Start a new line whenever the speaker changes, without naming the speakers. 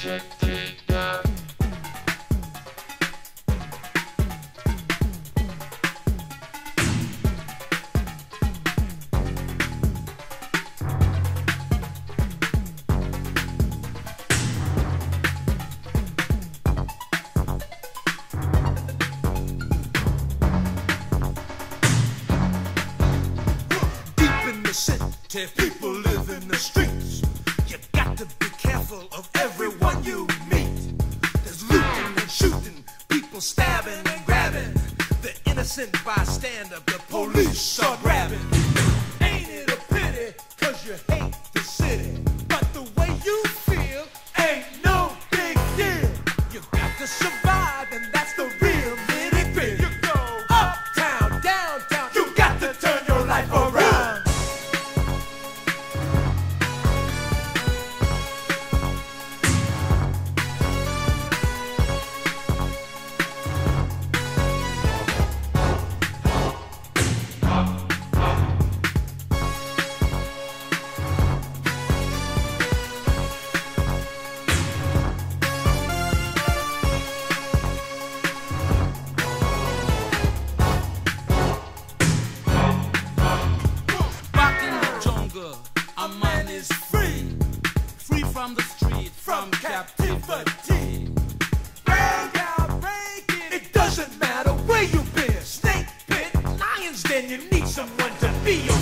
People live in the streets. You got to be careful of everyone you meet. There's looting and shooting, people stabbing and grabbing. The innocent bystander, the police are grabbing. Ain't it a pity, 'cause you hate the city, but the way you feel ain't no big deal. You got to survive, and that's the real nitty-gritty. You go uptown, downtown, you got to turn your life around. Our mind is free, free from the street, from captivity. Break out, break it. It doesn't matter where you've been. Snake pit, lions den, you need someone to be your